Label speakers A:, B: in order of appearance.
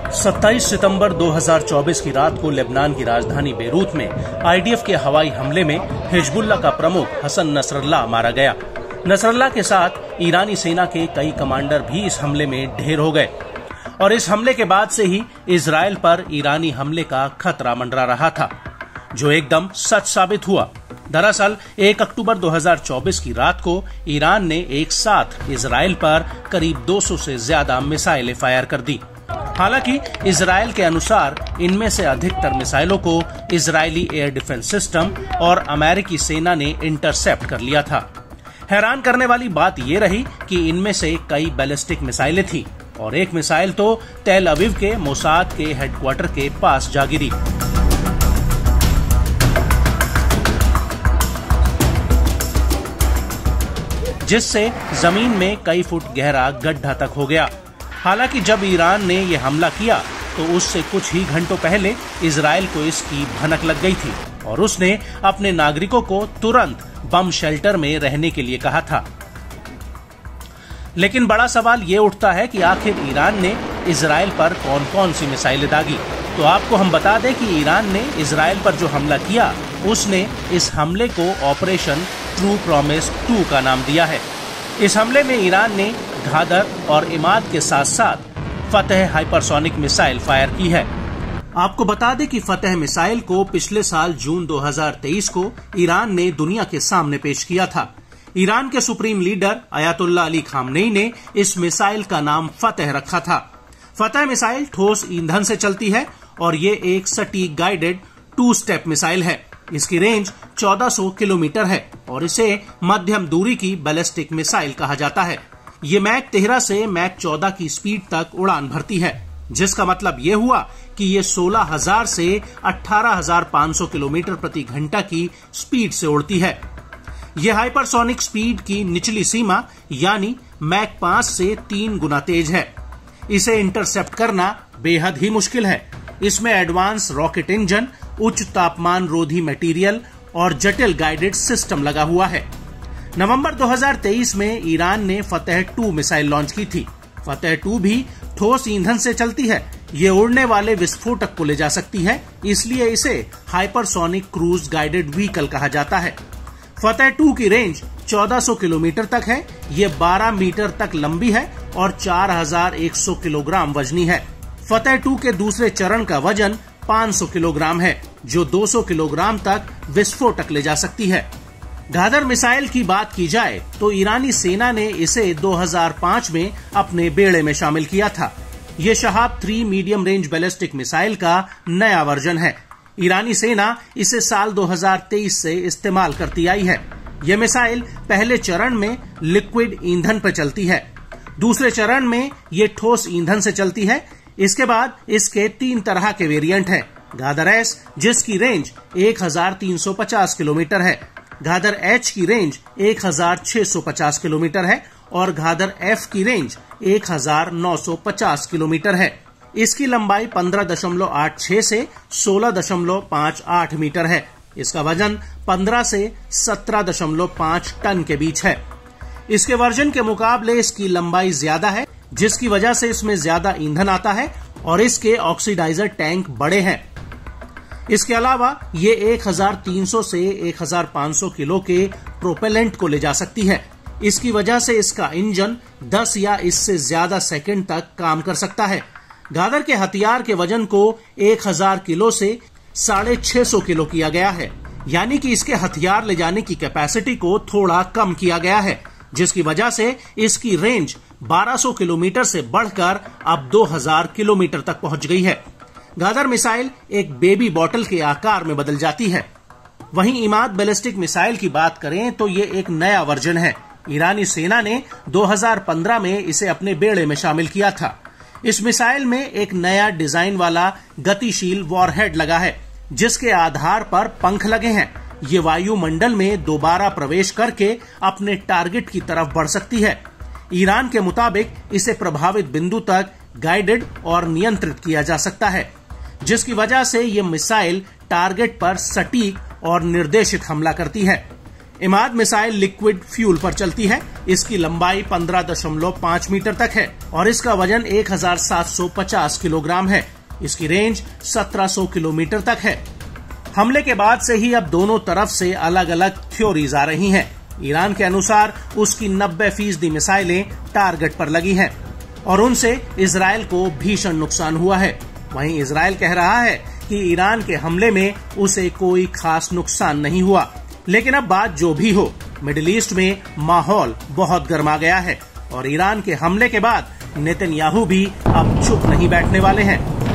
A: 27 सितंबर 2024 की रात को लेबनान की राजधानी बेरूत में आईडीएफ के हवाई हमले में हिजबुल्लाह का प्रमुख हसन नसरल्लाह मारा गया। नसरल्लाह के साथ ईरानी सेना के कई कमांडर भी इस हमले में ढेर हो गए और इस हमले के बाद से ही इजराइल पर ईरानी हमले का खतरा मंडरा रहा था, जो एकदम सच साबित हुआ। दरअसल 1 अक्टूबर 2024 की रात को ईरान ने एक साथ इजराइल पर करीब 200 से ज्यादा मिसाइलें फायर कर दी। हालांकि इजराइल के अनुसार इनमें से अधिकतर मिसाइलों को इजरायली एयर डिफेंस सिस्टम और अमेरिकी सेना ने इंटरसेप्ट कर लिया था। हैरान करने वाली बात ये रही कि इनमें से कई बैलिस्टिक मिसाइलें थी और एक मिसाइल तो तेल अवीव के मोसाद के हेडक्वार्टर के पास जा गिरी। जिससे जमीन में कई फुट गहरा गड्ढा तक हो गया। हालांकि जब ईरान ने यह हमला किया तो उससे कुछ ही घंटों पहले इजराइल को इसकी भनक लग गई थी और उसने अपने नागरिकों को तुरंत बम शेल्टर में रहने के लिए कहा था। लेकिन बड़ा सवाल ये उठता है कि आखिर ईरान ने इजराइल पर कौन कौन सी मिसाइलें दागी। तो आपको हम बता दें कि ईरान ने इजराइल पर जो हमला किया उसने इस हमले को ऑपरेशन ट्रू प्रॉमिस 2 का नाम दिया है। इस हमले में ईरान ने घादर और इमाद के साथ साथ फतेह हाइपरसोनिक मिसाइल फायर की है। आपको बता दें कि फतेह मिसाइल को पिछले साल जून 2023 को ईरान ने दुनिया के सामने पेश किया था। ईरान के supreme leader Ayatollah Ali Khamenei ने इस मिसाइल का नाम फतेह रखा था। फतेह मिसाइल ठोस ईंधन से चलती है और ये एक सटीक गाइडेड 2 स्टेप मिसाइल है। इसकी रेंज 1400 किलोमीटर है और इसे मध्यम दूरी की बैलिस्टिक मिसाइल कहा जाता है। ये मैक 13 से मैक 14 की स्पीड तक उड़ान भरती है, जिसका मतलब ये हुआ कि ये 16,000 से 18,500 किलोमीटर प्रति घंटा की स्पीड से उड़ती है। ये हाइपरसोनिक स्पीड की निचली सीमा यानी मैक 5 से 3 गुना तेज है। इसे इंटरसेप्ट करना बेहद ही मुश्किल है। इसमें एडवांस रॉकेट इंजन, उच्च तापमान रोधी मटेरियल और जटिल गाइडेड सिस्टम लगा हुआ है। नवंबर 2023 में ईरान ने फतेह 2 मिसाइल लॉन्च की थी। फतेह 2 भी ठोस ईंधन से चलती है। ये उड़ने वाले विस्फोटक को ले जा सकती है, इसलिए इसे हाइपरसोनिक क्रूज गाइडेड व्हीकल कहा जाता है। फतेह 2 की रेंज 1400 किलोमीटर तक है। ये 12 मीटर तक लंबी है और 4100 किलोग्राम वजनी है। फतेह 2 के दूसरे चरण का वजन 500 किलोग्राम है, जो 200 किलोग्राम तक विस्फोटक ले जा सकती है। घादर मिसाइल की बात की जाए तो ईरानी सेना ने इसे 2005 में अपने बेड़े में शामिल किया था। ये Shahab 3 medium range ballistic missile का नया वर्जन है। ईरानी सेना इसे साल 2023 से इस्तेमाल करती आई है। यह मिसाइल पहले चरण में लिक्विड ईंधन पर चलती है, दूसरे चरण में ये ठोस ईंधन से चलती है। इसके बाद इसके 3 तरह के वेरिएंट हैं। घादर एस, जिसकी रेंज 1350 किलोमीटर है, घादर एच की रेंज 1650 किलोमीटर है और घादर एफ की रेंज 1950 किलोमीटर है। इसकी लंबाई 15.86 से 16.58 मीटर है। इसका वजन 15 से 17.5 टन के बीच है। इसके वर्जन के मुकाबले इसकी लंबाई ज्यादा है, जिसकी वजह से इसमें ज्यादा ईंधन आता है और इसके ऑक्सीडाइजर टैंक बड़े हैं। इसके अलावा ये 1300 से 1500 किलो के प्रोपेलेंट को ले जा सकती है। इसकी वजह से इसका इंजन 10 या इससे ज्यादा सेकंड तक काम कर सकता है। घादर के हथियार के वजन को 1000 किलो से 650 किलो किया गया है, यानी कि इसके हथियार ले जाने की कैपेसिटी को थोड़ा कम किया गया है, जिसकी वजह से इसकी रेंज 1200 किलोमीटर से बढ़कर अब 2000 किलोमीटर तक पहुंच गई है। घादर मिसाइल एक बेबी बॉटल के आकार में बदल जाती है। वहीं इमाद बैलिस्टिक मिसाइल की बात करें तो ये एक नया वर्जन है। ईरानी सेना ने 2015 में इसे अपने बेड़े में शामिल किया था। इस मिसाइल में एक नया डिजाइन वाला गतिशील वॉरहेड लगा है, जिसके आधार पर पंख लगे हैं। ये वायुमंडल में दोबारा प्रवेश करके अपने टारगेट की तरफ बढ़ सकती है। ईरान के मुताबिक इसे प्रभावित बिंदु तक गाइडेड और नियंत्रित किया जा सकता है, जिसकी वजह से ये मिसाइल टारगेट पर सटीक और निर्देशित हमला करती है। इमाद मिसाइल लिक्विड फ्यूल पर चलती है। इसकी लंबाई 15.5 मीटर तक है और इसका वजन 1750 किलोग्राम है। इसकी रेंज 1700 किलोमीटर तक है। हमले के बाद से ही अब दोनों तरफ से अलग अलग थ्योरीज आ रही हैं। ईरान के अनुसार उसकी 90% मिसाइलें टारगेट पर लगी हैं और उनसे इजराइल को भीषण नुकसान हुआ है। वहीं इजराइल कह रहा है कि ईरान के हमले में उसे कोई खास नुकसान नहीं हुआ। लेकिन अब बात जो भी हो, मिडिल ईस्ट में माहौल बहुत गर्मा गया है और ईरान के हमले के बाद नेतन्याहू भी अब चुप नहीं बैठने वाले हैं।